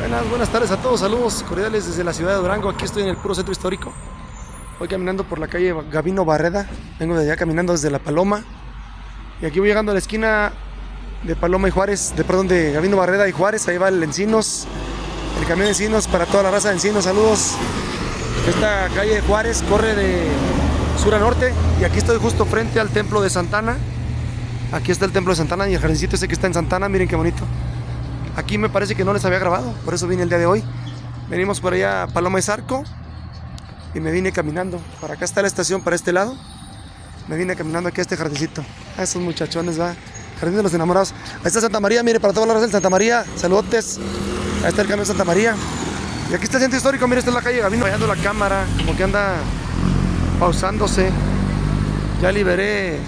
Buenas tardes a todos, saludos cordiales desde la ciudad de Durango. Aquí estoy en el puro centro histórico. Voy caminando por la calle Gabino Barreda. Vengo de allá caminando desde La Paloma. Y aquí voy llegando a la esquina de Paloma y Juárez, de Gabino Barreda y Juárez. Ahí va el Encinos, el camión de Encinos para toda la raza de Encinos, saludos. Esta calle de Juárez corre de sur a norte. Y aquí estoy justo frente al templo de Santana. Aquí está el templo de Santana y el jardincito ese que está en Santana, miren qué bonito. Aquí me parece que no les había grabado, por eso vine el día de hoy. Venimos por allá a Paloma y Zarco y me vine caminando. Para acá está la estación, para este lado. Me vine caminando aquí a este jardincito. A esos muchachones, va. Jardín de los Enamorados. Ahí está Santa María, mire, para todas las razas de Santa María. Saludotes. Ahí está el camión de Santa María. Y aquí está el centro histórico, mire, está en la calle Gabino, fallando la cámara, como que anda pausándose. Ya liberé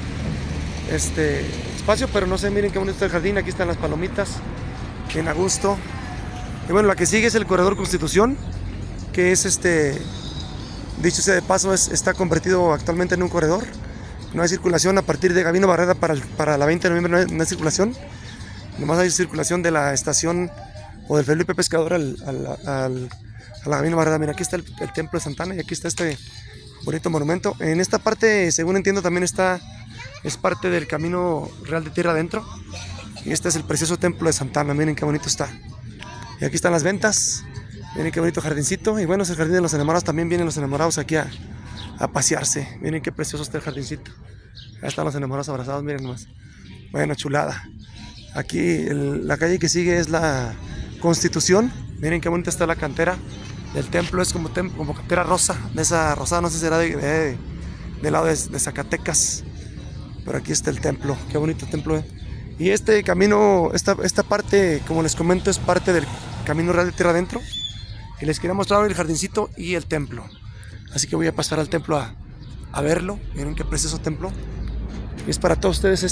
espacio, pero no sé, miren qué bonito está el jardín. Aquí están las palomitas, bien a gusto. Y bueno, la que sigue es el corredor Constitución, que es dicho sea de paso, está convertido actualmente en un corredor. No hay circulación a partir de Gabino Barreda para la 20 de noviembre, no hay circulación. Nomás hay circulación de la estación o del Felipe Pescador a la Gabino Barreda. Mira, aquí está el templo de Santana y aquí está este bonito monumento. En esta parte, según entiendo, también es parte del Camino Real de Tierra Adentro. Y este es el precioso templo de Santana, miren qué bonito está. Y aquí están las ventas, miren qué bonito jardincito. Y bueno, es el jardín de los enamorados, también vienen los enamorados aquí a pasearse. Miren qué precioso está el jardincito. Ahí están los enamorados abrazados, miren nomás. Bueno, chulada. Aquí la calle que sigue es la Constitución. Miren qué bonita está la cantera del templo, es como cantera rosa. De esa rosada, no sé si será del lado de Zacatecas. Pero aquí está el templo, qué bonito templo. Y este camino, esta parte, como les comento, es parte del Camino Real de Tierra Adentro. Y les quería mostrar el jardincito y el templo. Así que voy a pasar al templo a verlo. Miren qué precioso templo. Y es para todos ustedes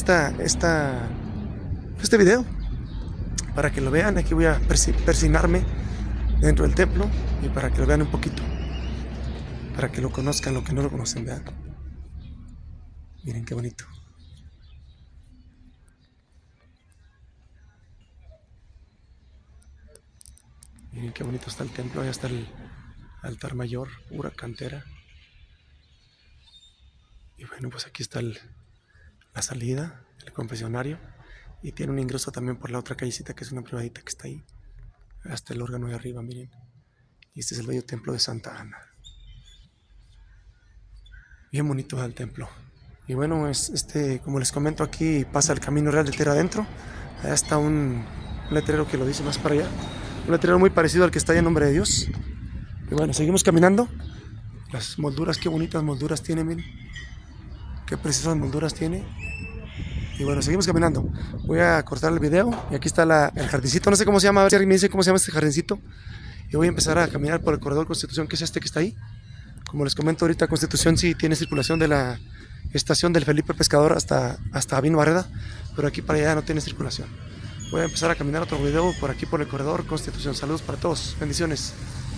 este video, para que lo vean. Aquí voy a persinarme dentro del templo y para que lo vean un poquito, para que lo conozcan, lo que no lo conocen, vean. Miren qué bonito. Miren qué bonito está el templo. Allá está el altar mayor, pura cantera. Y bueno, pues aquí está la salida, el confesionario. Y tiene un ingreso también por la otra callecita, que es una privadita que está ahí. Hasta el órgano de arriba, miren. Y este es el bello templo de Santa Ana. Bien bonito el templo. Y bueno, como les comento, aquí pasa el Camino Real de Tierra Adentro. Allá está un letrero que lo dice más para allá. Un letrero muy parecido al que está ahí en Nombre de Dios. Y bueno, seguimos caminando. Las molduras, qué bonitas molduras tiene, miren. Qué preciosas molduras tiene. Y bueno, seguimos caminando. Voy a cortar el video. Y aquí está el jardincito. No sé cómo se llama. A ver si alguien me dice cómo se llama este jardincito. Y voy a empezar a caminar por el corredor Constitución, que es este que está ahí. Como les comento ahorita, Constitución sí tiene circulación de la estación del Felipe Pescador hasta Gabino Barreda. Pero aquí para allá no tiene circulación. Voy a empezar a caminar otro video por aquí por el corredor Constitución. Saludos para todos. Bendiciones.